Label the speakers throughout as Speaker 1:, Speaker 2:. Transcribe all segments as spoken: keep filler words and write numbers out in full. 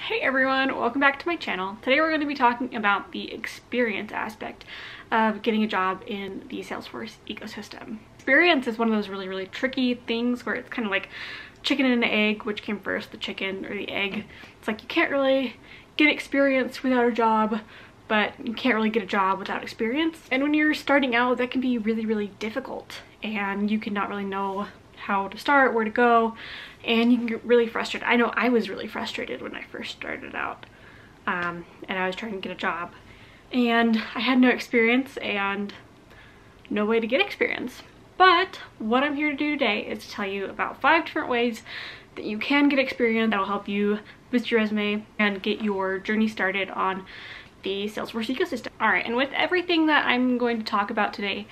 Speaker 1: Hey everyone, welcome back to my channel. Today we're going to be talking about the experience aspect of getting a job in the Salesforce ecosystem. Experience is one of those really, really tricky things where it's kind of like chicken and an egg, which came first, the chicken or the egg. It's like you can't really get experience without a job, but you can't really get a job without experience. And when you're starting out, that can be really, really difficult, and you cannot really know how to start, where to go, and you can get really frustrated. I know I was really frustrated when I first started out, um, and I was trying to get a job, and I had no experience and no way to get experience. But what I'm here to do today is to tell you about five different ways that you can get experience that will help you boost your resume and get your journey started on the Salesforce ecosystem. All right, and with everything that I'm going to talk about today,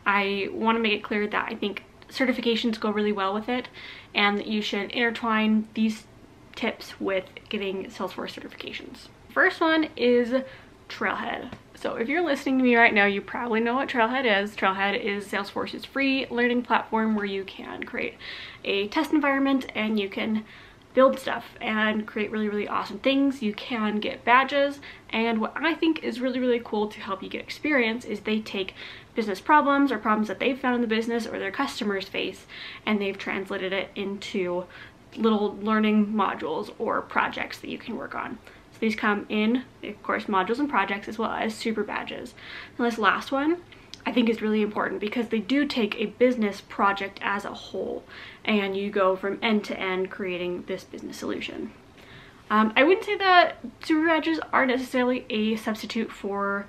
Speaker 1: I want to make it clear that I think certifications go really well with it, and that you should intertwine these tips with getting Salesforce certifications. First one is Trailhead. So if you're listening to me right now, you probably know what Trailhead is. Trailhead is Salesforce's free learning platform where you can create a test environment and you can build stuff and create really, really awesome things. You can get badges, and what I think is really, really cool to help you get experience is they take business problems or problems that they've found in the business or their customers face, and they've translated it into little learning modules or projects that you can work on. So these come in, of course, modules and projects as well as super badges. And this last one I think is really important because they do take a business project as a whole and you go from end to end creating this business solution. Um, I wouldn't say that super badges are necessarily a substitute for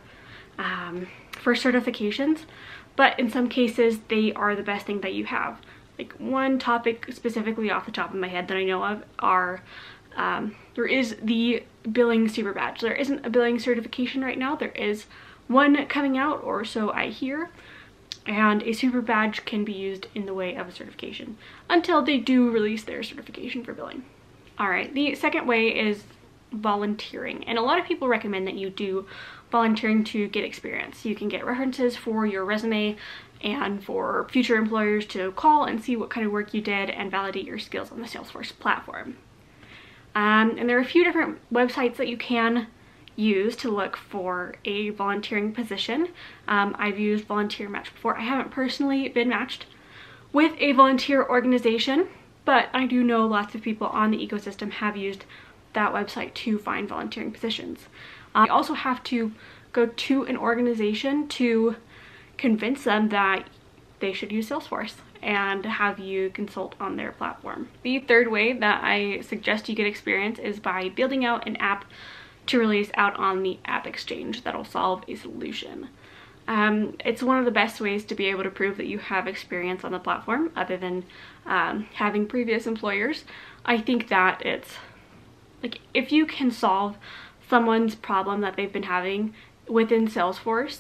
Speaker 1: um, for certifications, but in some cases they are the best thing that you have. Like one topic specifically off the top of my head that I know of are um, there is the billing super badge. There isn't a billing certification right now. There is one coming out, or so I hear, and a super badge can be used in the way of a certification until they do release their certification for billing. All right, the second way is volunteering, and a lot of people recommend that you do volunteering to get experience. You can get references for your resume and for future employers to call and see what kind of work you did and validate your skills on the Salesforce platform. Um, and there are a few different websites that you can use to look for a volunteering position. Um, I've used Volunteer Match before. I haven't personally been matched with a volunteer organization, but I do know lots of people on the ecosystem have used that website to find volunteering positions. Um, you also have to go to an organization to convince them that they should use Salesforce and have you consult on their platform. The third way that I suggest you get experience is by building out an app to release out on the App Exchange that'll solve a solution. Um, it's one of the best ways to be able to prove that you have experience on the platform other than um, having previous employers. I think that it's like if you can solve someone's problem that they've been having within Salesforce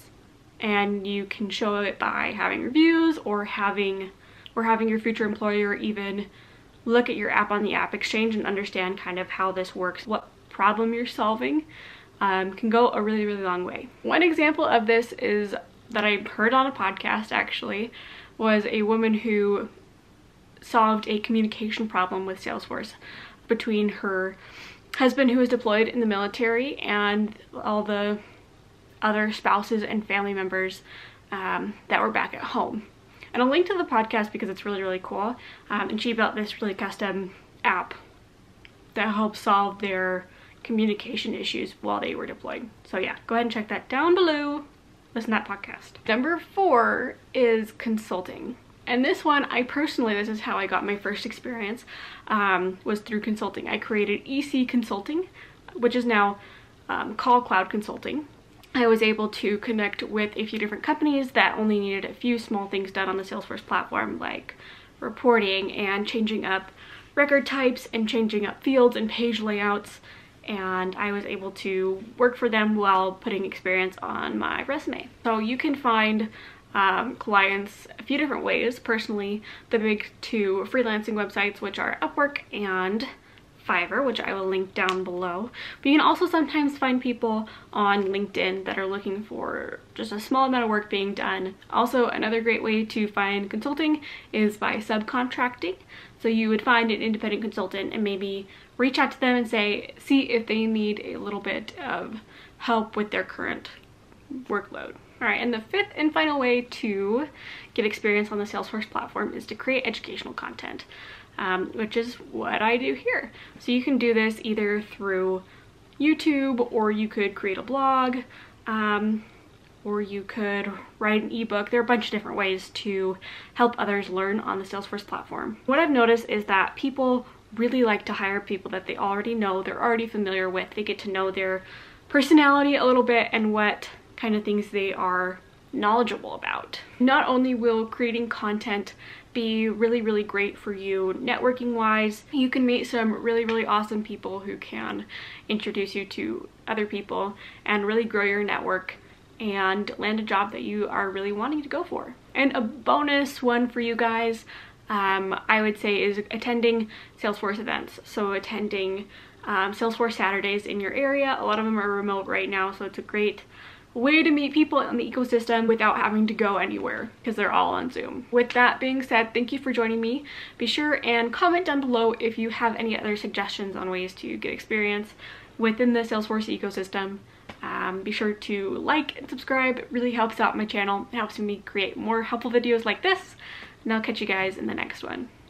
Speaker 1: and you can show it by having reviews or having or having your future employer even look at your app on the App Exchange and understand kind of how this works, what problem you're solving, um, can go a really, really long way. One example of this is that I heard on a podcast actually was a woman who solved a communication problem with Salesforce between her husband who was deployed in the military and all the other spouses and family members um, that were back at home. And I'll link to the podcast because it's really, really cool. Um, and she built this really custom app that helps solve their communication issues while they were deployed. So yeah, go ahead and check that down below. Listen to that podcast. Number four is consulting. And this one, I personally, this is how I got my first experience, um, was through consulting. I created E C Consulting, which is now um, Call Cloud Consulting. I was able to connect with a few different companies that only needed a few small things done on the Salesforce platform, like reporting and changing up record types and changing up fields and page layouts, and I was able to work for them while putting experience on my resume. So you can find um, clients a few different ways. Personally, the big two freelancing websites, which are Upwork and Fiverr, which I will link down below. But you can also sometimes find people on LinkedIn that are looking for just a small amount of work being done. Also, another great way to find consulting is by subcontracting. So you would find an independent consultant and maybe reach out to them and say, see if they need a little bit of help with their current workload. All right, and the fifth and final way to get experience on the Salesforce platform is to create educational content, um, which is what I do here. So you can do this either through YouTube, or you could create a blog, um, or you could write an ebook. There are a bunch of different ways to help others learn on the Salesforce platform. What I've noticed is that people really like to hire people that they already know, they're already familiar with. They get to know their personality a little bit and what kind of things they are knowledgeable about. Not only will creating content be really, really great for you networking wise, you can meet some really, really awesome people who can introduce you to other people and really grow your network and land a job that you are really wanting to go for. And a bonus one for you guys, um, I would say, is attending Salesforce events. So attending um, Salesforce Saturdays in your area. A lot of them are remote right now, so it's a great way to meet people in the ecosystem without having to go anywhere because they're all on Zoom. With that being said, thank you for joining me. Be sure and comment down below if you have any other suggestions on ways to get experience within the Salesforce ecosystem. Um, be sure to like and subscribe. It really helps out my channel. It helps me create more helpful videos like this. And I'll catch you guys in the next one.